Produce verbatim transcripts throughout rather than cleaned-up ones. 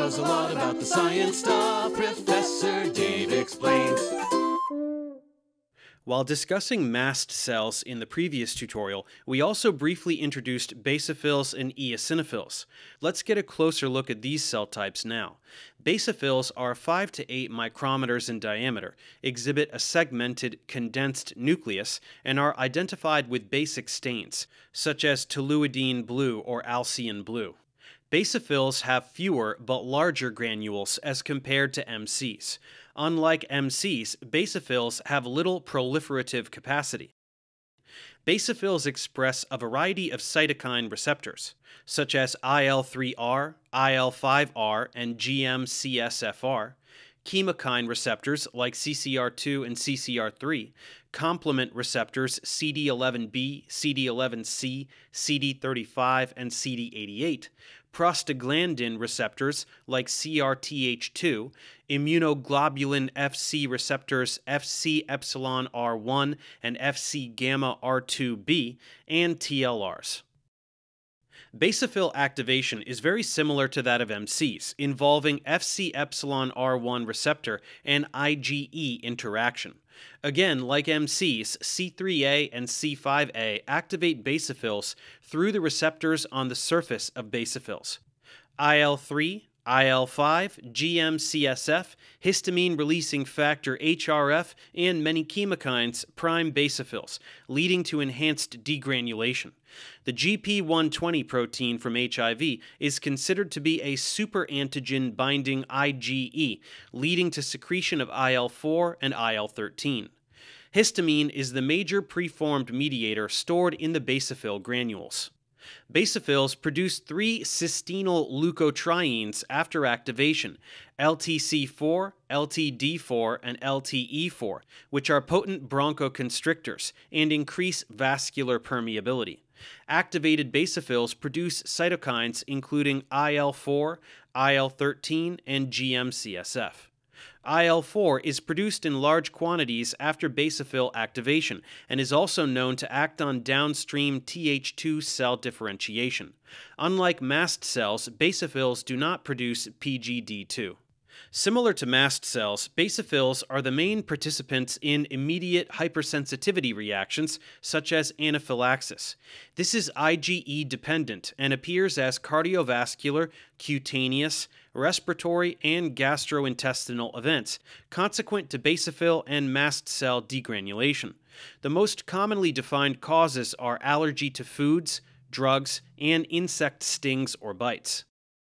knows a lot about the science stuff. Professor Dave explains. While discussing mast cells in the previous tutorial, we also briefly introduced basophils and eosinophils. Let's get a closer look at these cell types now. Basophils are five to eight micrometers in diameter, exhibit a segmented, condensed nucleus, and are identified with basic stains, such as toluidine blue or Alcyon blue. Basophils have fewer but larger granules as compared to M Cs. Unlike M Cs, basophils have little proliferative capacity. Basophils express a variety of cytokine receptors, such as I L three R, I L five R, and G M C S F R, chemokine receptors like C C R two and C C R three, complement receptors C D eleven B, C D eleven C, C D thirty-five, and C D eighty-eight, prostaglandin receptors like C R T H two, immunoglobulin F C receptors F C epsilon R one and F C gamma R two B, and T L Rs. Basophil activation is very similar to that of M Cs, involving F C epsilon R one receptor and I G E interaction. Again, like M Cs, C three A and C five A activate basophils through the receptors on the surface of basophils. I L three, I L five, G M C S F, histamine-releasing factor H R F, and many chemokines prime basophils, leading to enhanced degranulation. The G P one twenty protein from H I V is considered to be a superantigen binding I G E, leading to secretion of I L four and I L thirteen. Histamine is the major preformed mediator stored in the basophil granules. Basophils produce three cystenyl leukotrienes after activation, L T C four, L T D four, and L T E four, which are potent bronchoconstrictors and increase vascular permeability. Activated basophils produce cytokines including I L four, I L thirteen, and G M C S F. I L four is produced in large quantities after basophil activation and is also known to act on downstream T H two cell differentiation. Unlike mast cells, basophils do not produce P G D two. Similar to mast cells, basophils are the main participants in immediate hypersensitivity reactions such as anaphylaxis. This is I G E dependent and appears as cardiovascular, cutaneous, respiratory, and gastrointestinal events, consequent to basophil and mast cell degranulation. The most commonly defined causes are allergy to foods, drugs, and insect stings or bites.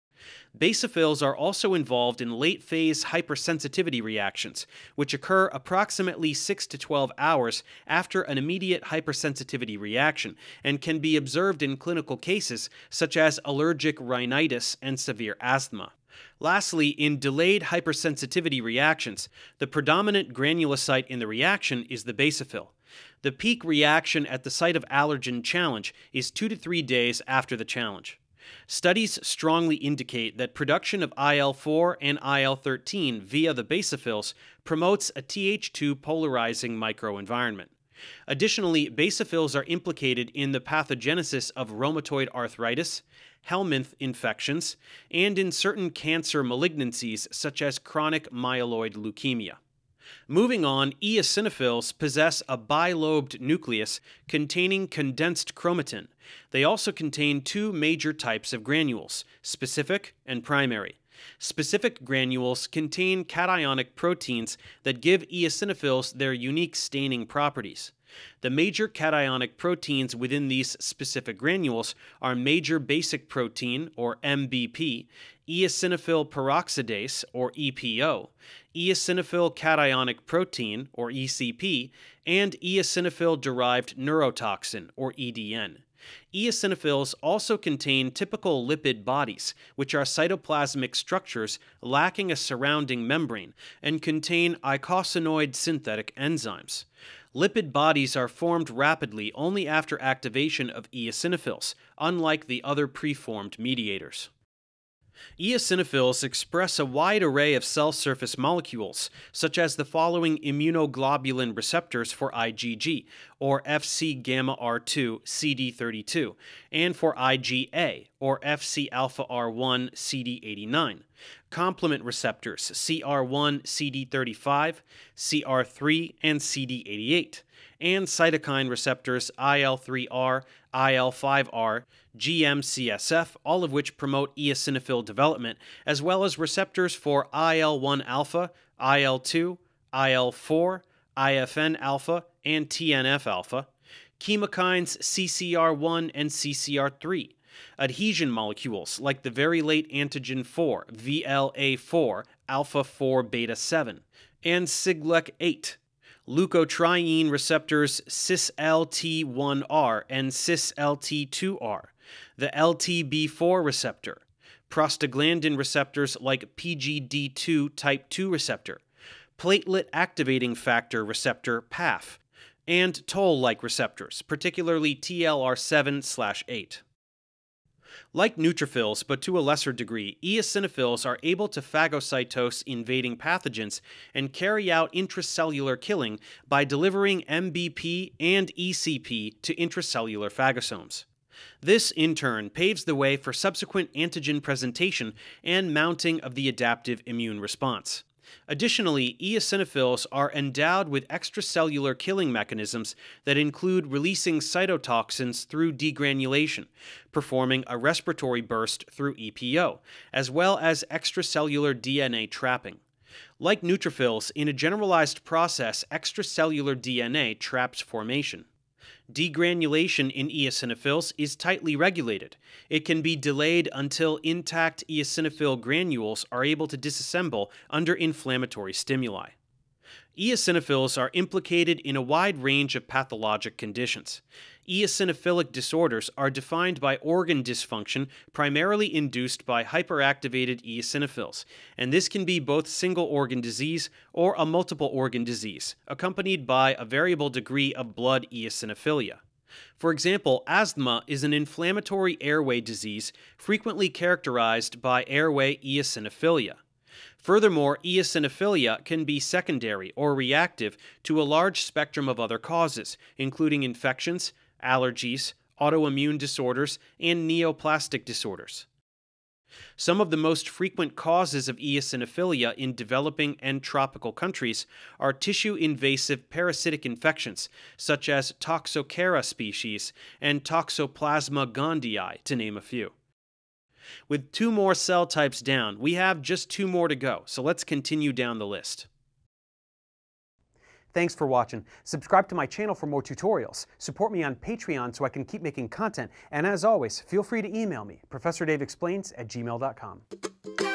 Basophils are also involved in late-phase hypersensitivity reactions, which occur approximately six to twelve hours after an immediate hypersensitivity reaction and can be observed in clinical cases such as allergic rhinitis and severe asthma. Lastly, in delayed hypersensitivity reactions, the predominant granulocyte in the reaction is the basophil. The peak reaction at the site of allergen challenge is two to three days after the challenge. Studies strongly indicate that production of I L four and I L thirteen via the basophils promotes a T H two polarizing microenvironment. Additionally, basophils are implicated in the pathogenesis of rheumatoid arthritis, Helminth infections, and in certain cancer malignancies such as chronic myeloid leukemia. Moving on, eosinophils possess a bilobed nucleus containing condensed chromatin. They also contain two major types of granules, specific and primary. Specific granules contain cationic proteins that give eosinophils their unique staining properties. The major cationic proteins within these specific granules are major basic protein, or M B P, eosinophil peroxidase, or E P O, eosinophil cationic protein, or E C P, and eosinophil-derived neurotoxin, or E D N. Eosinophils also contain typical lipid bodies, which are cytoplasmic structures lacking a surrounding membrane, and contain eicosanoid synthetic enzymes. Lipid bodies are formed rapidly only after activation of eosinophils, unlike the other preformed mediators. Eosinophils express a wide array of cell surface molecules, such as the following immunoglobulin receptors for I G G, or F C gamma R two C D thirty-two, and for I G A, or F C alpha R one C D eighty-nine, complement receptors C R one C D thirty-five, C R three, and C D eighty-eight, and cytokine receptors I L three R, I L five R, G M C S F, all of which promote eosinophil development, as well as receptors for I L one alpha, I L two, I L four, I F N alpha, and T N F alpha, chemokines C C R one and C C R three, adhesion molecules like the very late antigen four, V L A four, alpha four beta seven, and Siglec eight, leukotriene receptors cis L T one R and cis L T two R, the L T B four receptor, prostaglandin receptors like P G D two type two receptor, platelet activating factor receptor P A F, and toll-like receptors, particularly T L R seven eight. Like neutrophils, but to a lesser degree, eosinophils are able to phagocytose invading pathogens and carry out intracellular killing by delivering M B P and E C P to intracellular phagosomes. This, in turn, paves the way for subsequent antigen presentation and mounting of the adaptive immune response. Additionally, eosinophils are endowed with extracellular killing mechanisms that include releasing cytotoxins through degranulation, performing a respiratory burst through E P O, as well as extracellular D N A trapping. Like neutrophils, in a generalized process, extracellular D N A traps formation. Degranulation in eosinophils is tightly regulated. It can be delayed until intact eosinophil granules are able to disassemble under inflammatory stimuli. Eosinophils are implicated in a wide range of pathologic conditions. Eosinophilic disorders are defined by organ dysfunction primarily induced by hyperactivated eosinophils, and this can be both single organ disease or a multiple organ disease, accompanied by a variable degree of blood eosinophilia. For example, asthma is an inflammatory airway disease frequently characterized by airway eosinophilia. Furthermore, eosinophilia can be secondary or reactive to a large spectrum of other causes, including infections, allergies, autoimmune disorders, and neoplastic disorders. Some of the most frequent causes of eosinophilia in developing and tropical countries are tissue-invasive parasitic infections, such as Toxocara species and Toxoplasma gondii, to name a few. With two more cell types down, we have just two more to go, so let's continue down the list. Thanks for watching. Subscribe to my channel for more tutorials. Support me on Patreon so I can keep making content. And as always, feel free to email me, Professor Dave Explains at gmail dot com.